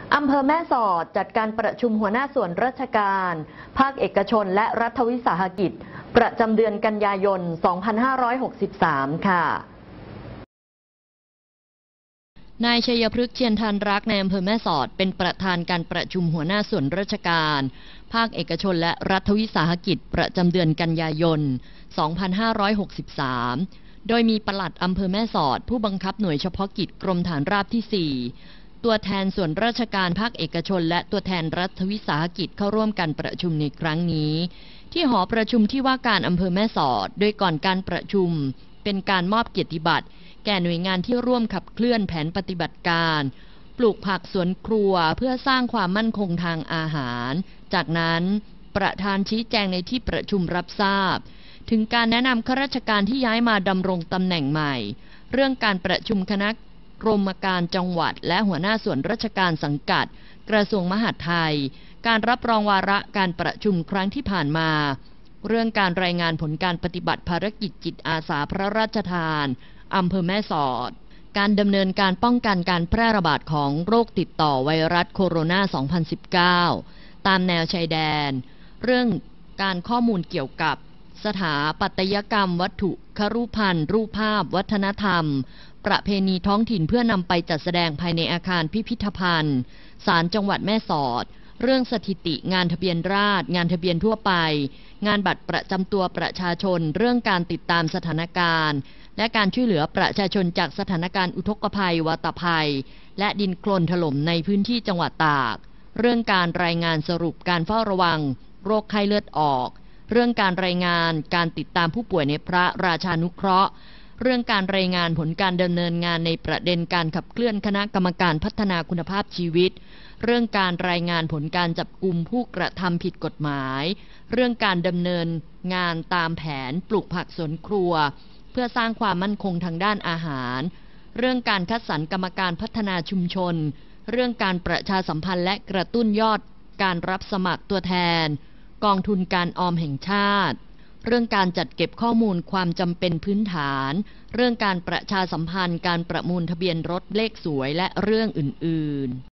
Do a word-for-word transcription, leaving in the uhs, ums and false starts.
อำเภอแม่สอดจัดการประชุมหัวหน้าส่วนราชการภาคเอกชนและรัฐวิสาหกิจประจำเดือนกันยายน สองพันห้าร้อยหกสิบสาม ค่ะนายชัยพฤกษ์เชียนทันรักในอำเภอแม่สอดเป็นประธานการประชุมหัวหน้าส่วนราชการภาคเอกชนและรัฐวิสาหกิจประจำเดือนกันยายน สองพันห้าร้อยหกสิบสาม โดยมีปลัดอำเภอแม่สอดผู้บังคับหน่วยเฉพาะกิจกรมฐานราบที่ สี่ตัวแทนส่วนราชการภาคเอกชนและตัวแทนรัฐวิสาหกิจเข้าร่วมการประชุมในครั้งนี้ที่หอประชุมที่ว่าการอำเภอแม่สอดโดยก่อนการประชุมเป็นการมอบเกียรติบัตรแก่หน่วยงานที่ร่วมขับเคลื่อนแผนปฏิบัติการปลูกผักสวนครัวเพื่อสร้างความมั่นคงทางอาหารจากนั้นประธานชี้แจงในที่ประชุมรับทราบถึงการแนะนำข้าราชการที่ย้ายมาดำรงตำแหน่งใหม่เรื่องการประชุมคณะกรมการจังหวัดและหัวหน้าส่วนราชการสังกัดกระทรวงมหาดไทยการรับรองวาระการประชุมครั้งที่ผ่านมาเรื่องการรายงานผลการปฏิบัติภารกิจจิตอาสาพระราชทานอำเภอแม่สอดการดำเนินการป้องกันการแพร่ระบาดของโรคติดต่อไวรัสโคโรนา สองพันสิบเก้า ตามแนวชายแดนเรื่องการข้อมูลเกี่ยวกับสถาปัตยกรรมวัตถุครูปพันธ์รูปภาพวัฒนธรรมประเพณีท้องถิ่นเพื่อนำไปจัดแสดงภายในอาคารพิพิธภัณฑ์ศาลจังหวัดแม่สอดเรื่องสถิติงานทะเบียนราษฎร์งานทะเบียนทั่วไปงานบัตรประจำตัวประชาชนเรื่องการติดตามสถานการณ์และการช่วยเหลือประชาชนจากสถานการณ์อุทกภัยวาตภัยและดินโคลนถล่มในพื้นที่จังหวัดตากเรื่องการรายงานสรุปการเฝ้าระวังโรคไข้เลือดออกเรื่องการรายงานการติดตามผู้ป่วยในพระราชานุเคราะห์เรื่องการรายงานผลการดำเนินงานในประเด็นการขับเคลื่อนคณะกรรมการพัฒนาคุณภาพชีวิตเรื่องการรายงานผลการจับกุมผู้กระทำผิดกฎหมายเรื่องการดำเนินงานตามแผนปลูกผักสวนครัวเพื่อสร้างความมั่นคงทางด้านอาหารเรื่องการคัดสรรกรรมการพัฒนาชุมชนเรื่องการประชาสัมพันธ์และกระตุ้นยอดการรับสมัครตัวแทนกองทุนการออมแห่งชาติเรื่องการจัดเก็บข้อมูลความจำเป็นพื้นฐานเรื่องการประชาสัมพันธ์การประมูลทะเบียนรถเลขสวยและเรื่องอื่นๆ